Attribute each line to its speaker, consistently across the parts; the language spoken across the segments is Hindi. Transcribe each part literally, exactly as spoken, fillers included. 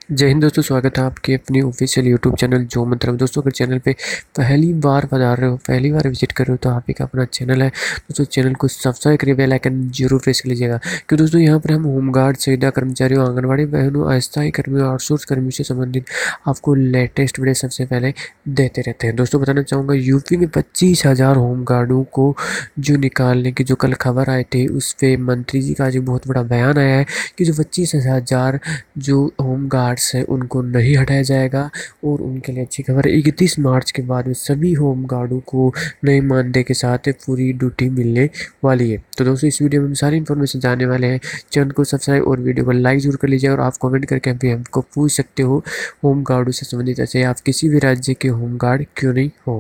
Speaker 1: जय हिंद दोस्तों, स्वागत है आपके अपने ऑफिशियल यूट्यूब चैनल जो मंत्र में। दोस्तों, अगर चैनल पे पहली बार पधार रहे हो, पहली बार विजिट कर रहे हो तो आप एक अपना चैनल है दोस्तों, चैनल को सब्सक्राइब करिए, बेल आइकन जरूर प्रेस कर लीजिएगा। क्योंकि दोस्तों यहाँ पर हम होमगार्ड, संविदा कर्मचारियों, आंगनबाड़ी बहनों, अस्थायी कर्मियों, आउटसोर्स कर्मियों से संबंधित आपको लेटेस्ट वीडियो सबसे पहले देते रहते हैं। दोस्तों बताना चाहूँगा, यूपी में पच्चीस हज़ार होमगार्डों को जो निकालने की जो कल खबर आए थे, उस पर मंत्री जी का आज बहुत बड़ा बयान आया है कि जो पच्चीस हज़ार जो होमगार्ड है उनको नहीं हटाया जाएगा। और उनके लिए अच्छी खबर है, इकतीस मार्च के बाद में सभी होमगार्डों को नए मानदेय के साथ पूरी ड्यूटी मिलने वाली है। तो दोस्तों, इस वीडियो में हम सारी इन्फॉर्मेशन जानने वाले हैं। चैनल को सब्सक्राइब और वीडियो को लाइक जरूर कर लीजिए। और आप कमेंट करके भी हमको पूछ सकते हो होमगार्डों से संबंधित, ऐसे आप किसी भी राज्य के होमगार्ड क्यों नहीं हो।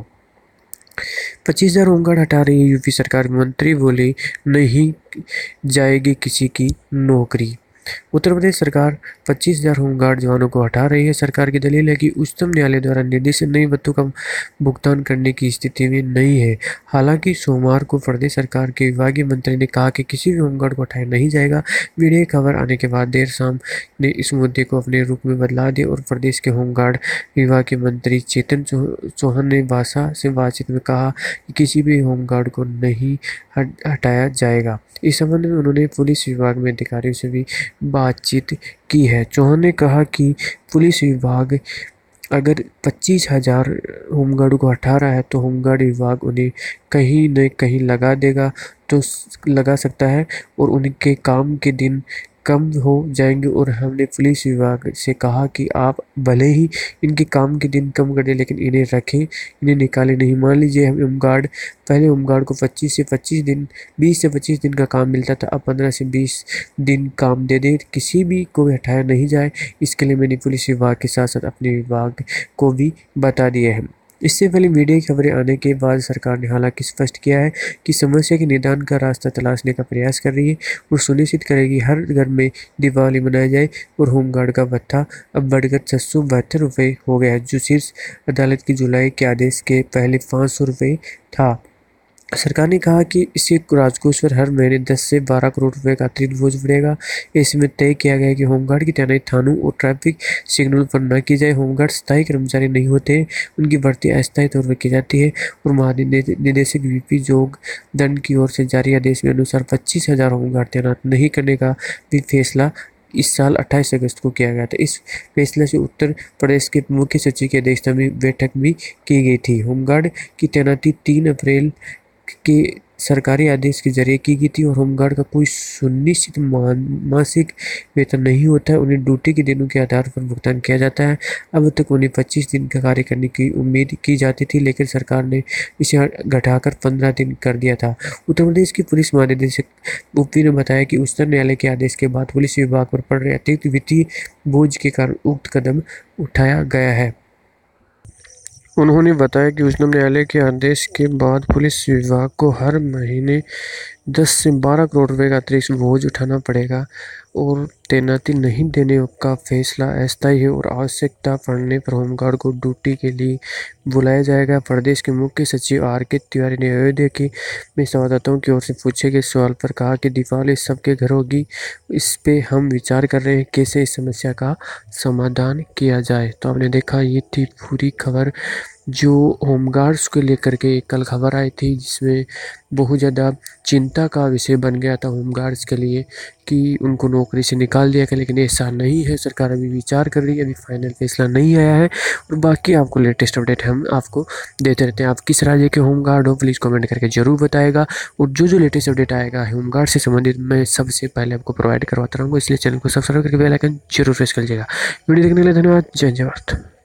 Speaker 1: पच्चीस हजार होमगार्ड हटा रही है यूपी सरकार, मंत्री बोले नहीं जाएगी किसी की नौकरी। उत्तर प्रदेश सरकार पच्चीस हज़ार होमगार्ड जवानों को हटा रही है। सरकार की दलील है कि उच्चतम न्यायालय द्वारा निर्देशित नई भत्तों का भुगतान करने की स्थिति में नहीं है। हालांकि सोमवार को प्रदेश सरकार के विभागीय मंत्री ने कहा कि किसी भी होमगार्ड को हटाया नहीं जाएगा। मीडिया खबर आने के बाद देर शाम ने इस मुद्दे को अपने रूप में बदला दिया और प्रदेश के होमगार्ड विभाग के मंत्री चेतन चौहान ने भाषा से बातचीत में कहा कि किसी भी होमगार्ड को नहीं हटाया जाएगा। इस संबंध में उन्होंने पुलिस विभाग में अधिकारियों से भी बातचीत की है। चौहान ने कहा कि पुलिस विभाग अगर पच्चीस हज़ार होमगार्ड को हटा रहा है तो होमगार्ड विभाग उन्हें कहीं न कहीं लगा देगा, तो लगा सकता है और उनके काम के दिन कम हो जाएंगे। और हमने पुलिस विभाग से कहा कि आप भले ही इनके काम के दिन कम कर दें, लेकिन इन्हें रखें, इन्हें निकालें नहीं। मान लीजिए हम होमगार्ड पहले होमगार्ड को पच्चीस से पच्चीस दिन बीस से पच्चीस दिन का काम मिलता था, अब पंद्रह से बीस दिन काम दे दे, किसी भी को हटाया नहीं जाए। इसके लिए मैंने पुलिस विभाग के साथ साथ अपने विभाग को भी बता दिया है। इससे पहले मीडिया की खबरें आने के बाद सरकार ने हालांकि स्पष्ट किया है कि समस्या के निदान का रास्ता तलाशने का प्रयास कर रही है और सुनिश्चित करेगी हर घर में दीपावली मनाई जाए। और होमगार्ड का भत्ता अब बढ़कर छः सौ बहत्तर रुपये हो गया है, जो शीर्ष अदालत की जुलाई के आदेश के पहले पाँच सौ रुपये था। सरकार ने कहा कि इससे राजकोष पर हर महीने दस से बारह करोड़ रुपए का अतिरिक्त बोझ पड़ेगा। इसमें तय किया गया है कि होमगार्ड की तैनाती थानों और ट्रैफिक सिग्नल पर न की जाए। होमगार्ड स्थायी कर्मचारी नहीं होते, उनकी भर्ती अस्थायी तौर पर की जाती है। और महानिदेशक वीपी जोग दंड की ओर से जारी आदेश में अनुसार पच्चीस हजार होमगार्ड तैनात नहीं करने का भी फैसला इस साल अट्ठाईस अगस्त को किया गया था। इस फैसले से उत्तर प्रदेश के मुख्य सचिव की अध्यक्षता में बैठक भी की गई थी। होमगार्ड की तैनाती तीन अप्रैल के सरकारी आदेश के जरिए की गई थी। और होमगार्ड का कोई सुनिश्चित मासिक वेतन नहीं होता है, उन्हें ड्यूटी के दिनों के आधार पर भुगतान किया जाता है। अब तक उन्हें पच्चीस दिन का कार्य करने की उम्मीद की जाती थी, लेकिन सरकार ने इसे घटाकर पंद्रह दिन कर दिया था। उत्तर प्रदेश की पुलिस महानिदेशक ओपी ने बताया कि उच्चतम न्यायालय के आदेश के बाद पुलिस विभाग पर पड़ रहे अतिरिक्त वित्तीय बोझ के कारण उक्त कदम उठाया गया है। उन्होंने बताया कि उच्चतम न्यायालय के आदेश के बाद पुलिस विभाग को हर महीने दस से बारह करोड़ रुपए का अतिरिक्त बोझ उठाना पड़ेगा और तैनाती नहीं देने का फैसला अस्थायी है और आवश्यकता पड़ने पर होमगार्ड को ड्यूटी के लिए बुलाया जाएगा। प्रदेश के मुख्य सचिव आर के तिवारी ने अयोध्या के में संवाददाताओं की ओर से पूछे गए सवाल पर कहा कि दीपावली सबके घर होगी, इस पे हम विचार कर रहे हैं कैसे इस समस्या का समाधान किया जाए। तो आपने देखा, ये थी पूरी खबर जो होमगार्ड्स को लेकर के कल खबर आई थी, जिसमें बहुत ज़्यादा चिंता का विषय बन गया था होमगार्ड्स के लिए कि उनको नौकरी से निकाल दिया गया। लेकिन ऐसा नहीं है, सरकार अभी विचार कर रही है, अभी फाइनल फैसला नहीं आया है। और बाकी आपको लेटेस्ट अपडेट हम आपको देते रहते हैं। आप किस राज्य के होमगार्ड हो प्लीज़ कमेंट करके जरूर बताएगा। और जो जो लेटेस्ट अपडेट आएगा होमगार्ड से संबंधित मैं सबसे पहले आपको प्रोवाइड करवाता रहूँगा, इसलिए चैनल को सब्सक्राइब करके बेल आइकन जरूर प्रेस कर लीजिएगा। वीडियो देखने के लिए धन्यवाद। जय जय भारत।